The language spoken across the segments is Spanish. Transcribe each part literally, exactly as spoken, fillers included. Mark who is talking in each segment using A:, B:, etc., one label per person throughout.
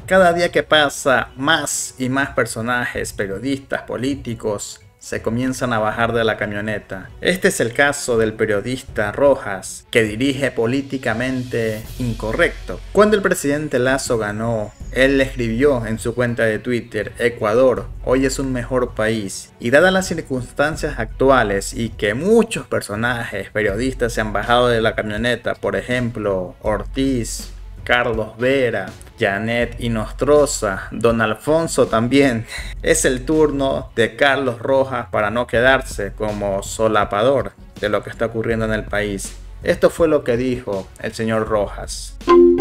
A: Cada día que pasa, más y más personajes, periodistas, políticos, se comienzan a bajar de la camioneta. Este es el caso del periodista Rojas, que dirige Políticamente Incorrecto. Cuando el presidente Lasso ganó, él escribió en su cuenta de Twitter: Ecuador hoy es un mejor país. Y dadas las circunstancias actuales y que muchos personajes, periodistas se han bajado de la camioneta, por ejemplo Ortiz, Carlos Vera, Janet Inostroza, Don Alfonso también, es el turno de Carlos Rojas para no quedarse como solapador de lo que está ocurriendo en el país. Esto fue lo que dijo el señor Rojas.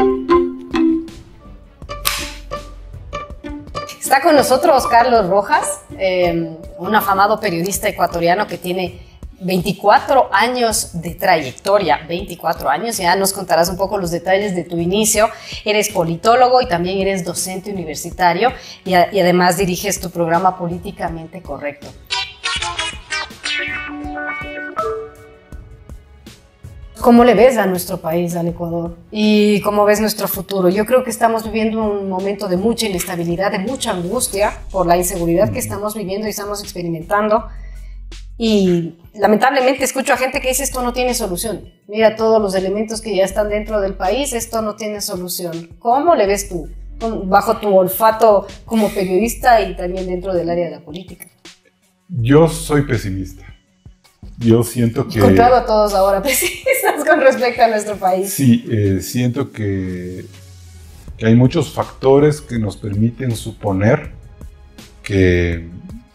B: Está con nosotros Carlos Rojas, eh, un afamado periodista ecuatoriano que tiene veinticuatro años de trayectoria, veinticuatro años, ya nos contarás un poco los detalles de tu inicio. Eres politólogo y también eres docente universitario y, a, y además diriges tu programa Políticamente Correcto. ¿Cómo le ves a nuestro país, al Ecuador? ¿Y cómo ves nuestro futuro? Yo creo que estamos viviendo un momento de mucha inestabilidad, de mucha angustia por la inseguridad que estamos viviendo y estamos experimentando. Y lamentablemente escucho a gente que dice: esto no tiene solución. Mira todos los elementos que ya están dentro del país, esto no tiene solución. ¿Cómo le ves tú, bajo tu olfato como periodista y también dentro del área de la política?
C: Yo soy pesimista. Yo siento que...
B: Encontrado a todos ahora pesimistas con respecto a nuestro país.
C: Sí, eh, siento que, que hay muchos factores que nos permiten suponer que...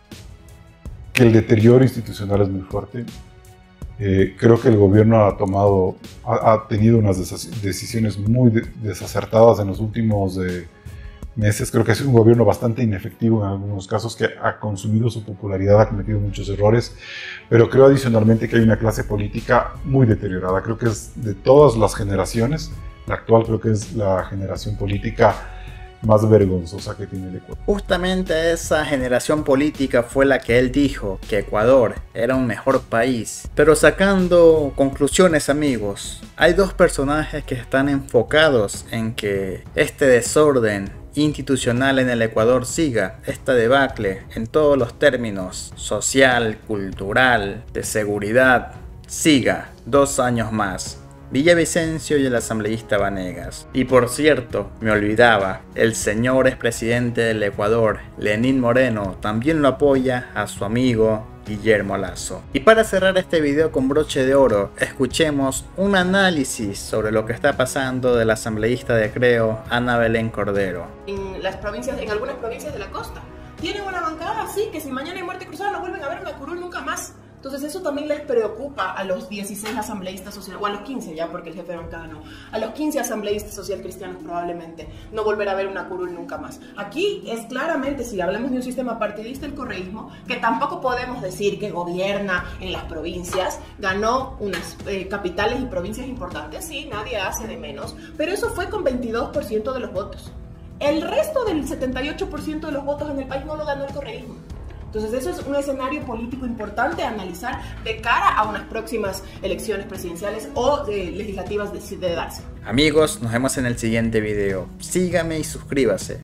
C: que el deterioro institucional es muy fuerte. Eh, creo que el gobierno ha tomado, ha, ha tenido unas decisiones muy de, desacertadas en los últimos eh, meses. Creo que ha sido un gobierno bastante inefectivo en algunos casos, que ha consumido su popularidad, ha cometido muchos errores, pero creo adicionalmente que hay una clase política muy deteriorada. Creo que es de todas las generaciones, la actual creo que es la generación política más vergonzosa que tiene el Ecuador.
A: Justamente esa generación política fue la que él dijo que Ecuador era un mejor país. Pero sacando conclusiones, amigos, hay dos personajes que están enfocados en que este desorden institucional en el Ecuador siga, esta debacle en todos los términos, social, cultural, de seguridad, siga dos años más. Villavicencio y el asambleísta Vanegas. Y por cierto, me olvidaba, el señor expresidente del Ecuador, Lenín Moreno, también lo apoya a su amigo Guillermo Lasso. Y para cerrar este video con broche de oro, escuchemos un análisis sobre lo que está pasando del asambleísta de Creo, Ana Belén Cordero.
D: En las provincias, en algunas provincias de la costa, tienen una bancada así que si mañana hay muerte cruzada no vuelven a ver una curul nunca más. Entonces eso también les preocupa a los dieciséis asambleístas sociales, o a los quince ya, porque el jefe de bancada no, a los quince asambleístas social cristianos probablemente, no volver a ver una curul nunca más. Aquí es claramente, si hablamos de un sistema partidista, el correísmo, que tampoco podemos decir que gobierna en las provincias, ganó unas eh, capitales y provincias importantes, sí, nadie hace de menos, pero eso fue con veintidós por ciento de los votos. El resto del setenta y ocho por ciento de los votos en el país no lo ganó el correísmo. Entonces eso es un escenario político importante a analizar de cara a unas próximas elecciones presidenciales o eh, legislativas de, de darse.
A: Amigos, nos vemos en el siguiente video. Sígame y suscríbase.